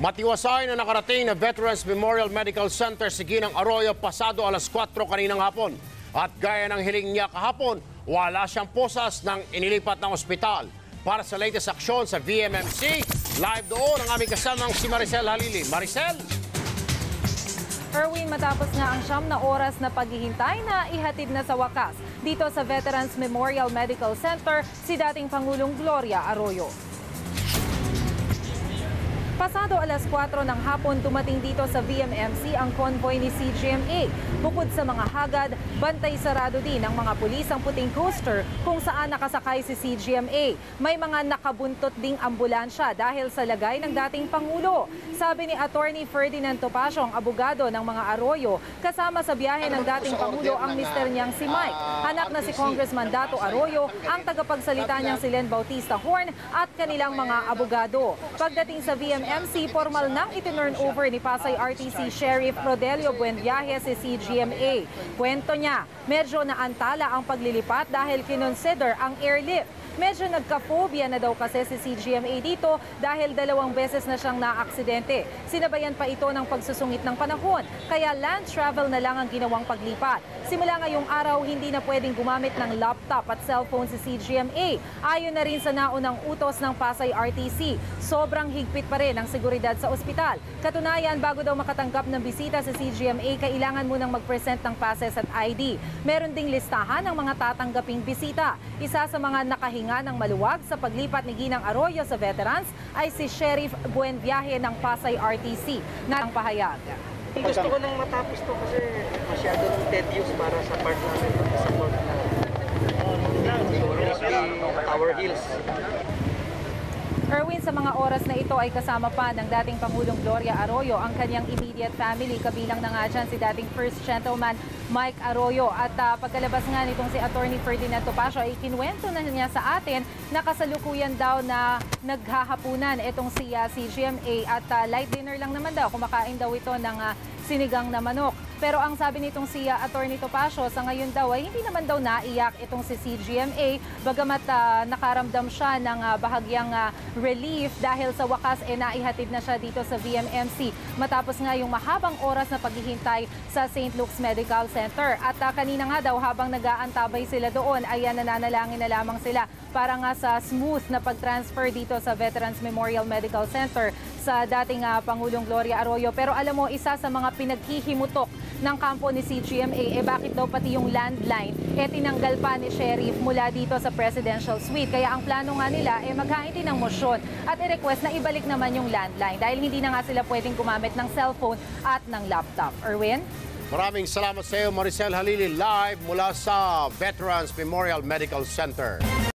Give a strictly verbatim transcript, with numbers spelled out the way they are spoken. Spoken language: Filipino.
Matiwasay na nakarating na Veterans Memorial Medical Center sa Ginang Arroyo pasado alas kwatro kaninang hapon. At gaya ng hiling niya kahapon, wala siyang posas ng inilipat ng ospital. Para sa latest aksyon sa V M M C, live doon ang aming kasamang si Maricel Halili. Maricel! Erwin, matapos nga ang siyam na oras na paghihintay na ihatid na sa wakas dito sa Veterans Memorial Medical Center si dating Pangulong Gloria Arroyo. Pasado alas kwatro ng hapon, dumating dito sa V M M C ang convoy ni C G M A. Bukod sa mga hagad, bantay sarado din ng mga pulis ang puting coaster kung saan nakasakay si C G M A. May mga nakabuntot ding ambulansya dahil sa lagay ng dating Pangulo. Sabi ni Attorney Ferdinand Topacio, ang abogado ng mga Arroyo, kasama sa biyahe ng dating Pangulo ang mister niyang si Mike. Anak na si Congressman Dato Arroyo, ang tagapagsalita niyang si Len Bautista Horn at kanilang mga abogado. Pagdating sa V M M C, formal nang itinurn over ni Pasay R T C Sheriff Rodelio Buenviaje si C G M A. Kwento niya, medyo naantala ang paglilipat dahil kinonsider ang airlift. Medyo nagka-phobia na daw kasi si C G M A dito dahil dalawang beses na siyang naaksidente. Sinabayan pa ito ng pagsusungit ng panahon, kaya land travel na lang ang ginawang paglipat. Simula ngayong araw, hindi na pwedeng gumamit ng laptop at cellphone si C G M A. Ayon na rin sa naunang utos ng Pasay R T C, sobrang higpit pa rin ang seguridad sa ospital. Katunayan, bago daw makatanggap ng bisita sa C G M A, kailangan munang mag-present ng passes at I D. Meron ding listahan ng mga tatanggaping bisita. Isa sa mga nakahinga ng maluwag sa paglipat ni Ginang Arroyo sa veterans ay si Sheriff Buenviaje ng Pasay R T C na ang pahayag. Gusto ko nang matapos to kasi masyado ng tedious para sa part namin sa port na Tower Hills. Erwin, sa mga oras na ito ay kasama pa ng dating Pangulong Gloria Arroyo ang kanyang immediate family. Kabilang na nga dyan si dating First Gentleman Mike Arroyo. At uh, pagkalabas nga nitong si Attorney Ferdinand Topacio ay kinuwento na niya sa atin na kasalukuyan daw na naghahapunan itong si uh, C G M A at uh, light dinner lang naman daw. Kumakain daw ito ng uh, sinigang na manok. Pero ang sabi nitong si uh, Attorney Topacio, sa ngayon daw ay hindi naman daw naiyak itong si C G M A, bagamat uh, nakaramdam siya ng uh, bahagyang uh, relief dahil sa wakas e eh, naihatid na siya dito sa V M M C matapos nga yung mahabang oras na paghihintay sa Saint Luke's Medical Center. At uh, kanina nga daw habang nag-aantabay sila doon ay uh, nananalangin na lamang sila para nga sa smooth na pag-transfer dito sa Veterans Memorial Medical Center sa dating uh, Pangulong Gloria Arroyo. Pero alam mo, isa sa mga pinaghihimutok ng kampo ni C G M A, eh bakit daw pati yung landline eh tinanggal pa ni Sheriff mula dito sa Presidential Suite. Kaya ang plano nga nila eh maghain din ng motion at i-request na ibalik naman yung landline dahil hindi na nga sila pwedeng gumamit ng cellphone at ng laptop. Erwin? Maraming salamat sa iyo, Maricel Halili, live mula sa Veterans Memorial Medical Center.